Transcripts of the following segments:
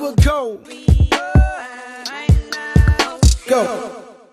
never go. Go.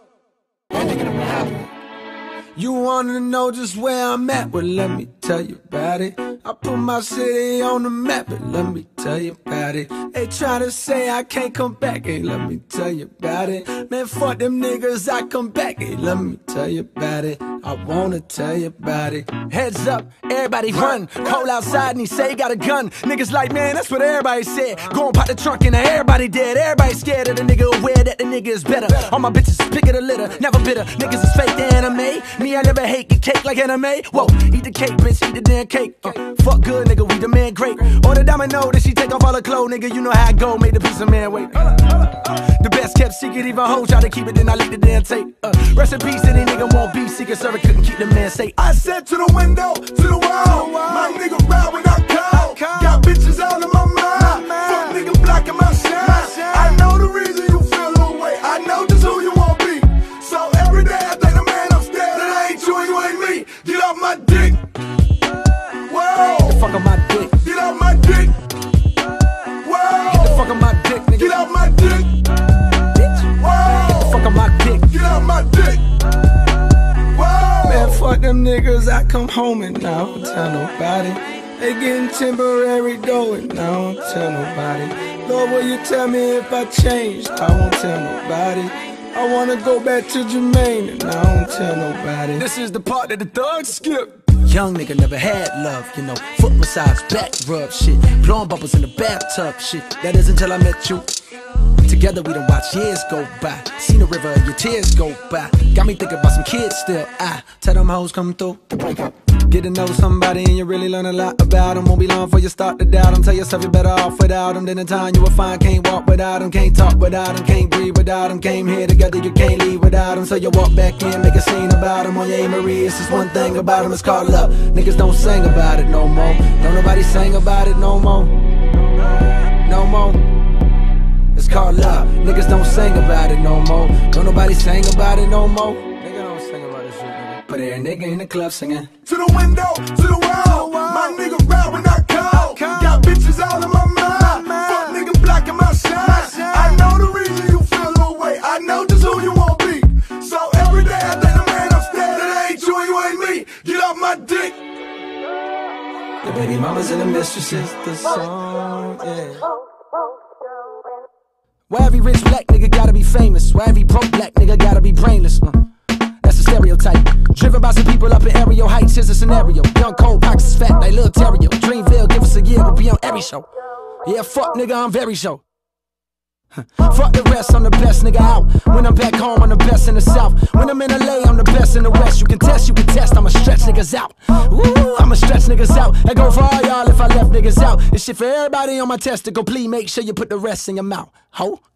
You wanna know just where I'm at? Well, let me tell you about it. I put my city on the map, but let me tell you about it. They try to say I can't come back, hey, let me tell you about it. Man, fuck them niggas, I come back, hey, let me tell you about it. I wanna tell you about it. Heads up, everybody run. Cole outside and he say he got a gun. Niggas like, man, that's what everybody said. Go and pop the trunk and now everybody dead. Everybody scared of the nigga, aware that the nigga is better. All my bitches pick of the litter, never bitter. Niggas is fake, the Anna Mae. Me, I never hate, get cake like Anna Mae. Whoa, eat the cake, bitch, eat the damn cake. Fuck good, nigga, we the man great. Order Dominoes, that she take off all her clothes, nigga. You know how I go, made the piece of man wait. The best kept secret, even hoes try to keep it, then I leak the damn tape. Rest in peace, any nigga won't be secret server, couldn't keep the man safe. I said to the window, to the wall, my nigga ride when I call. Got bitches all in my mind, fuck nigga blocking my shine. I know the reason you feel the way, I know just who you want to be. So every day I think the man upstairs, that I ain't you and you ain't me. Get off my dick. Whoa. Get the fuck on my dick. Get off my dick. Whoa. Get the fuck on my dick, nigga. Get off my dick. Whoa. Get the fuck on my dick. Get off my dick. Whoa. Man, fuck them niggas, I come home and I don't tell nobody. They getting temporary dough and I don't tell nobody. Lord, will you tell me if I changed? I won't tell nobody. I wanna go back to Jermaine and I don't tell nobody. This is the part that the thugs skip. Young nigga never had love, you know. Foot massage, back rub shit. Blowing bubbles in the bathtub shit. That is until I met you. Together we done watch years go by. Seen the river, your tears go by. Got me thinking about some kids still. I tell them hoes come through to break up. Get to know somebody and you really learn a lot about them. Won't be long before you start to doubt them. Tell yourself you're better off without them. Then in time you will find can't walk without them. Can't talk without them, can't breathe without them. Came here together, you can't leave without them. So you walk back in, make a scene about them. On your A-Marie, it's just one thing about them, it's called love. Niggas don't sing about it no more. Don't nobody sing about it no more. No more. It's called love. Niggas don't sing about it no more. Don't nobody sing about it no more. Nigga don't sing about this shit, nigga. But every nigga in the club singing. To the window, to the wall, my nigga ride when I call. Got bitches all in my mind, fuck nigga blocking my shine. I know the reason you feel the way, I know just who you want to be. So every day I think the man upstairs, that ain't you and you ain't me. Get off my dick. The baby mamas and the mistresses, the song, yeah. Why every rich black nigga gotta be famous? Why every broke black nigga gotta be brainless? That's a stereotype. Driven by some people up in aerial heights, here's a scenario. Young cold, pockets is fat like Lil Terrio. Dreamville, give us a year, we'll be on every show. Yeah, fuck nigga, I'm very show. Fuck the rest, I'm the best nigga out. When I'm back home, I'm the best in the South. When I'm in LA, I'm the best in the West. You can test, I'ma stretch niggas out. Ooh, I'ma stretch niggas out. That go for all y'all if I left niggas out. This shit for everybody on my testicle. Please make sure you put the rest in your mouth, ho.